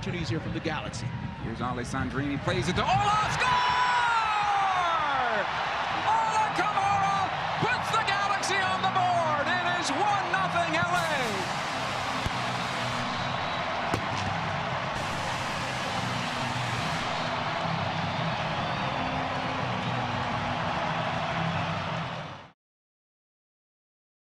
opportunities here from the Galaxy. Here's Alessandrini, plays it to Orlov, score!